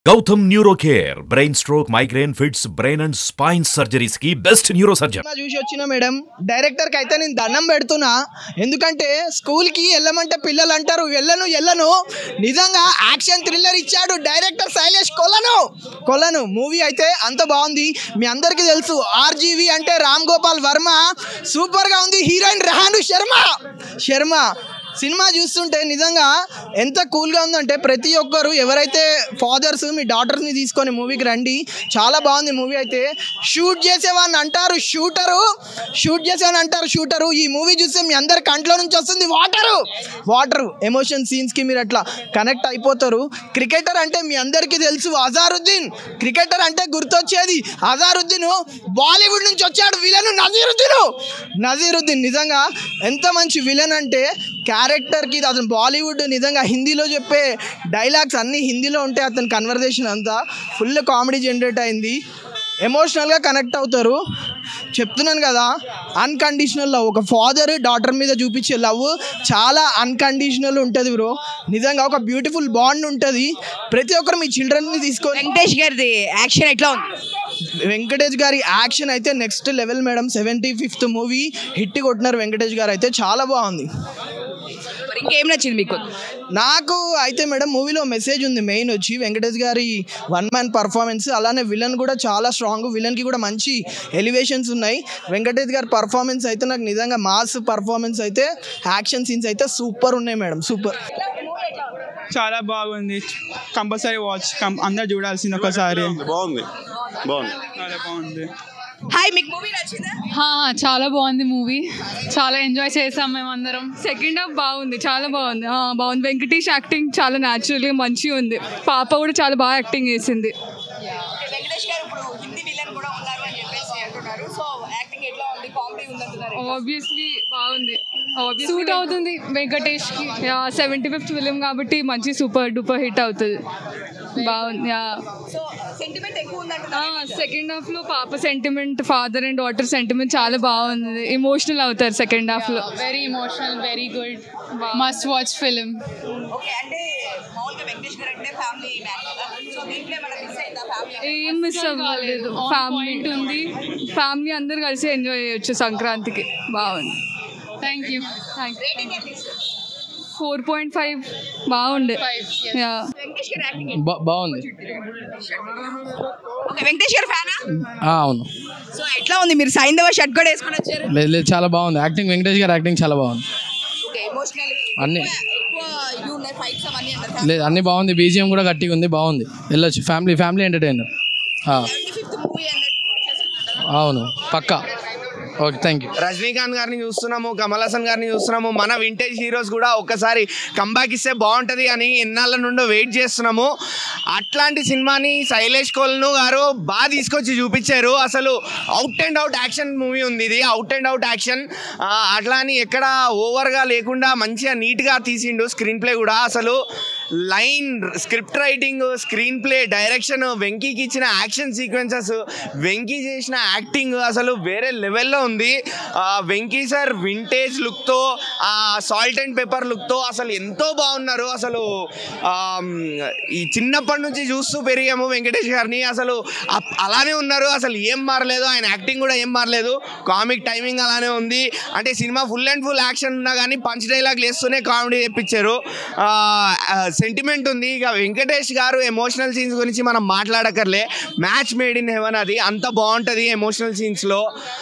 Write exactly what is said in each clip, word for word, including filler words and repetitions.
Gautam Neurocare, brain stroke, migraine, fits, brain and spine surgeries की best neurosurgeon. చూసి వచ్చిన madam director కి అయితే నేను దండం పెడుతున్నా. ఎందుకంటే స్కూల్ కి వెళ్ళమంటే పిల్లలు అంటారు వెళ్ళను వెళ్ళను. నిజంగా యాక్షన్ థ్రిల్లర్ ఇచ్చాడు డైరెక్టర్ శైలేష్ కొలను కొలను మూవీ అయితే అంత బాగుంది. మీ అందరికీ తెలుసు ఆర్జీవి అంటే రామ్ గోపాల్ వర్మ, సూపర్ గా ఉంది. హీరోయిన్ రెహాను శర్మ శర్మ సినిమా చూస్తుంటే నిజంగా ఎంత కూల్గా ఉందంటే ప్రతి ఒక్కరు ఎవరైతే ఫాదర్స్ మీ డాటర్స్ని తీసుకొని మూవీకి రండి. చాలా బాగుంది మూవీ అయితే. షూట్ చేసేవాడిని అంటారు షూటరు షూట్ చేసేవాడిని అంటారు షూటరు ఈ మూవీ చూస్తే మీ అందరి కంట్లో నుంచి వస్తుంది వాటరు వాటరు ఎమోషన్ సీన్స్కి మీరు అట్లా కనెక్ట్ అయిపోతారు. క్రికెటర్ అంటే మీ అందరికీ తెలుసు అజారుద్దీన్. క్రికెటర్ అంటే గుర్తొచ్చేది అజారుద్దీన్. బాలీవుడ్ నుంచి వచ్చాడు విలన్ నజీరుద్దీన్ నజీరుద్దీన్ నిజంగా ఎంత మంచి విలన్ అంటే క్యారెక్టర్కి అతను బాలీవుడ్ నిజంగా హిందీలో చెప్పే డైలాగ్స్ అన్నీ హిందీలో ఉంటే అతని కన్వర్జేషన్ అంతా ఫుల్ కామెడీ జనరేట్ అయింది. ఎమోషనల్గా కనెక్ట్ అవుతారు. చెప్తున్నాను కదా అన్కండిషనల్ లవ్, ఒక ఫాదర్ డాటర్ మీద చూపించే లవ్ చాలా అన్కండిషనల్ ఉంటుంది బ్రో. నిజంగా ఒక బ్యూటిఫుల్ బాండ్ ఉంటుంది. ప్రతి ఒక్కరు మీ చిల్డ్రన్ని తీసుకొని. వెంకటేష్ గారిది యాక్షన్ ఎట్లా ఉంది? వెంకటేష్ గారి యాక్షన్ అయితే next level madam. Seventy fifth movie hit కొట్టినారు వెంకటేష్ గారు అయితే, చాలా బాగుంది. ఇంకేం నచ్చింది మీకు? నాకు అయితే మేడం మూవీలో మెసేజ్ ఉంది మెయిన్ వచ్చి వెంకటేష్ గారి వన్ మ్యాన్ పర్ఫార్మెన్స్. అలానే విలన్ కూడా చాలా స్ట్రాంగ్, విలన్కి కూడా మంచి ఎలివేషన్స్ ఉన్నాయి. వెంకటేష్ గారి పర్ఫార్మెన్స్ అయితే నాకు నిజంగా మాస్ పర్ఫార్మెన్స్ అయితే, యాక్షన్ సీన్స్ అయితే సూపర్ ఉన్నాయి మేడం, సూపర్. చాలా బాగుంది, కంపల్సరీ వాచ్, అందరు చూడాల్సింది ఒకసారి. బాగుంది బాగుంది చాలా బాగుంది. హాయ్, మీకు మూవీ నచ్చిందా? చాలా బాగుంది మూవీ, చాలా ఎంజాయ్ చేసాం మేమందరం. సెకండ్ హాఫ్ బాగుంది, చాలా బాగుంది బాగుంది వెంకటేష్ యాక్టింగ్ చాలా న్యాచురల్గా మంచిగా ఉంది. పాప కూడా చాలా బాగా యాక్టింగ్ చేసింది. వెంకటేష్ గారు ఇప్పుడు హిందీ విలన్ కూడా ఉన్నారు అని చెప్పేసి అంటున్నారు. సో యాక్టింగ్ ఎట్లా ఉంది? కామెడీ ఉందంటున్నారు. ఆబ్వియస్లీ బాగుంది, సూట్ అవుతుంది వెంకటేష్కి. సెవెంటీ ఫిఫ్త్ ఫిలిం కాబట్టి మంచి సూపర్ డూపర్ హిట్ అవుతుంది. బాగుంది. సో సెంటిమెంట్ ఎక్కువ ఉందంటున్నారు. సెకండ్ హాఫ్ లో పాప sentiment, father and daughter sentiment చాలా బాగుంది. ఎమోషనల్ అవుతారు సెకండ్ హాఫ్ లో. Very emotional, very good, must watch film. Okay, అంటే మామూలుగా వెంకటేష్ గారు అంటే ఫ్యామిలీ మ్యాన్ కదా. సో దీంట్లో ఏమైనా మిస్ అయిందా? ఫ్యామిలీ ఏం మిస్ అవ్వలేదు, ఫ్యామిలీ ఉంది. ఫ్యామిలీ అందరు కలిసి ఎంజాయ్ చేయొచ్చు సంక్రాంతికి. బాగుంది. Thank you. Thank you. Four point five బాగుండే. వెంకటేష్ గారు యాక్టింగ్ బాగుంది. ఓకే, వెంకటేష్ గారు ఫ్యానా? అవును. సో ఎట్లా ఉంది? మీరు సైంధవ షర్ట్ కూడా వేసుకొని వచ్చారు. లేదు లేదు, చాలా బాగుంది యాక్టింగ్. వెంకటేష్ గారు యాక్టింగ్ చాలా బాగుంది. ఓకే, ఎమోషనల్ అన్ని ఎక్కువ యూ ఉన్నాయి ఫైట్స్ అవన్నీ అంటారు. లేదు, అన్ని బాగుంది. బీజిఎం కూడా గట్టిగా ఉంది, బాగుంది. వెళ్ళొచ్చు, family family entertainer. Seventy fifth movie అన్నట్టు. అవును, పక్కా. Okay, thank you. రజనీకాంత్ గారిని చూస్తున్నాము, కమల్ హాసన్ గారిని చూస్తున్నాము. మన వింటేజ్ హీరోస్ కూడా ఒక్కసారి కంబ్యాక్ ఇస్తే బాగుంటుంది అని ఎన్నాళ్ళ నుండో వెయిట్ చేస్తున్నాము. అట్లాంటి సినిమాని శైలేష్ కొలను గారు బాగా తీసుకొచ్చి చూపించారు. అసలు out and out action movie ఉంది ఇది, అవుట్ అండ్ అవుట్ యాక్షన్. అట్లా అని ఎక్కడ ఓవర్గా లేకుండా మంచిగా నీట్గా తీసిండు. స్క్రీన్ ప్లే కూడా అసలు line, script writing, screen play, direction, వెంకీకి ఇచ్చిన యాక్షన్ సీక్వెన్సెస్, వెంకీ చేసిన యాక్టింగ్ అసలు వేరే లెవెల్లో ఉంది. వెంకీ సార్ వింటేజ్ లుక్తో, సాల్ట్ అండ్ పెప్పర్ లుక్తో అసలు ఎంతో బాగున్నారు. అసలు ఈ చిన్నప్పటి నుంచి చూస్తూ పెరిగాము వెంకటేష్ గారిని, అసలు అలానే ఉన్నారు. అసలు ఏం మారలేదు, ఆయన యాక్టింగ్ కూడా ఏం మారలేదు. కామిక్ టైమింగ్ అలానే ఉంది. అంటే cinema full and full action ఉన్నా కానీ పంచ్ డైలాగ్ వేస్తూనే కామెడీ తెప్పించారు. సెంటిమెంట్ ఉంది. ఇక వెంకటేష్ గారు ఎమోషనల్ సీన్స్ గురించి మనం మాట్లాడకర్లే, మ్యాచ్ మేడ్ ఇన్ హెవెన్. అది అంత బాగుంటుంది ఎమోషనల్ సీన్స్లో.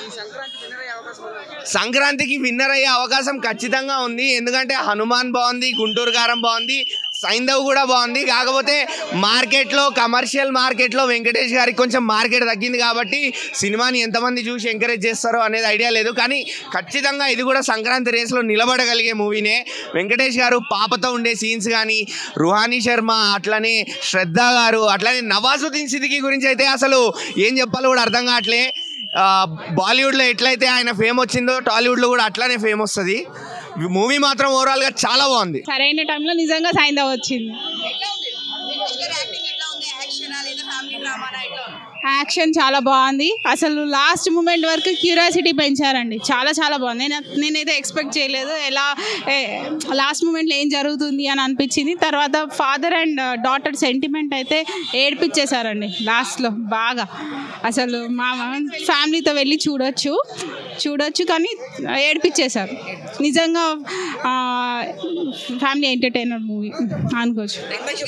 సంక్రాంతికి విన్నర్ అయ్యే అవకాశం ఖచ్చితంగా ఉంది. ఎందుకంటే హనుమాన్ బాగుంది, గుంటూరు కారం బాగుంది, సైంధవ్ కూడా బాగుంది. కాకపోతే మార్కెట్లో, కమర్షియల్ మార్కెట్లో వెంకటేష్ గారికి కొంచెం మార్కెట్ తగ్గింది కాబట్టి సినిమాని ఎంతమంది చూసి ఎంకరేజ్ చేస్తారో అనేది ఐడియా లేదు. కానీ ఖచ్చితంగా ఇది కూడా సంక్రాంతి రేస్లో నిలబడగలిగే మూవీనే. వెంకటేష్ గారు పాపతో ఉండే సీన్స్ కానీ, రుహానీ శర్మ, అట్లనే శ్రద్ధ గారు, అట్లనే నవాజుద్దీన్ సిద్దికీ గురించి అయితే అసలు ఏం చెప్పాలో కూడా అర్థం కావట్లే. బాలీవుడ్లో ఎట్లయితే ఆయన ఫేమ్ వచ్చిందో టాలీవుడ్లో కూడా అట్లానే ఫేమ్ వస్తుంది. మూవీ మాత్రం ఓవరాల్గా చాలా బాగుంది. సరైన టైంలో నిజంగా సైంధవ్ వచ్చింది. ఎట్లా ఉంది? వెంకటేష్ గారు యాక్టింగ్ ఎట్లా ఉంది? యాక్షన్ లేదా ఫ్యామిలీ డ్రామానా ఎట్లా ఉంది? యాక్షన్ చాలా బాగుంది. అసలు లాస్ట్ మూమెంట్ వరకు క్యూరియాసిటీ పెంచారండి. చాలా చాలా బాగుంది. నేను నేనైతే ఎక్స్పెక్ట్ చేయలేదు ఎలా లాస్ట్ మూమెంట్లో ఏం జరుగుతుంది అని అనిపించింది. తర్వాత ఫాదర్ అండ్ డాటర్ సెంటిమెంట్ అయితే ఏడిపించేశారండి లాస్ట్లో బాగా. అసలు మా ఫ్యామిలీతో వెళ్ళి చూడొచ్చు చూడొచ్చు కానీ ఏడిపించేశారు. నిజంగా ఫ్యామిలీ ఎంటర్టైనర్ మూవీ అనుకోవచ్చు.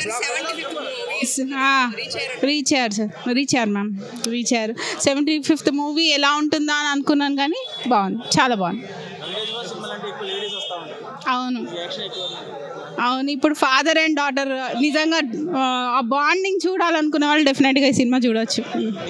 రీచ్ అయ్యారు సార్ రీచ్ అయ్యారు మ్యామ్ రీచ్ అయ్యారు సెవెంటీ ఫిఫ్త్ మూవీ ఎలా ఉంటుందా అని అనుకున్నాను కానీ బాగుంది, చాలా బాగుంది. అవును అవును ఇప్పుడు ఫాదర్ అండ్ డాటర్ నిజంగా ఆ బాండింగ్ చూడాలనుకునే వాళ్ళు డెఫినెట్గా ఈ సినిమా చూడవచ్చు.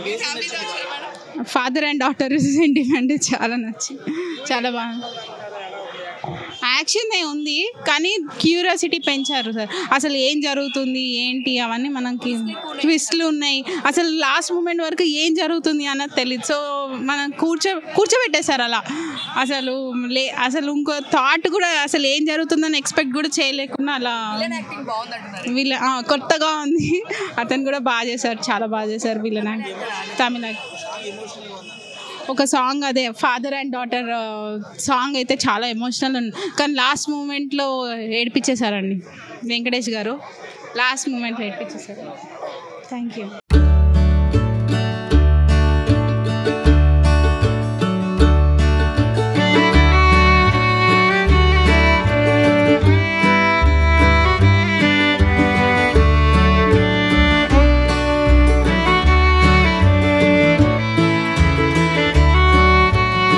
ఫాదర్ అండ్ డాటర్ సెంటిమెంట్ చాలా నచ్చింది, చాలా బాగుంది. యాక్షన్ ఉంది కానీ క్యూరియాసిటీ పెంచారు సార్. అసలు ఏం జరుగుతుంది ఏంటి అవన్నీ మనకి ట్విస్ట్లు ఉన్నాయి. అసలు లాస్ట్ మూమెంట్ వరకు ఏం జరుగుతుంది అన్నది తెలియదు. సో మనం కూర్చో కూర్చోబెట్టేశారు అలా. అసలు లే అసలు ఇంకో థాట్ కూడా అసలు ఏం జరుగుతుందని ఎక్స్పెక్ట్ కూడా చేయలేకుండా అలా వీళ్ళ కొత్తగా ఉంది. అతను కూడా బాగా చేశారు, చాలా బాగా చేశారు వీళ్ళని. తమిళ ఒక సాంగ్ అదే ఫాదర్ అండ్ డాటర్ సాంగ్ అయితే చాలా ఎమోషనల్ ఉంది కానీ లాస్ట్ మూమెంట్లో ఏడిపించేశారండి వెంకటేష్ గారు. లాస్ట్ మూమెంట్లో ఏడిపించేశారు. Thank you.